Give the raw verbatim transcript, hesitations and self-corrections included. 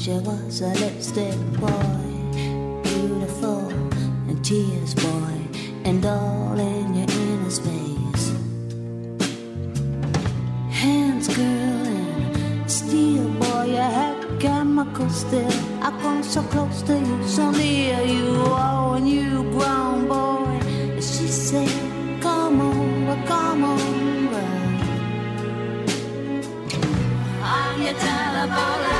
She was a lipstick boy, beautiful and tears boy, and all in your inner space. Hands girl and steel boy, you had chemicals still. I come so close to you, so near you, oh, and you grown boy. And she said, come on, come on, I'm your telephone.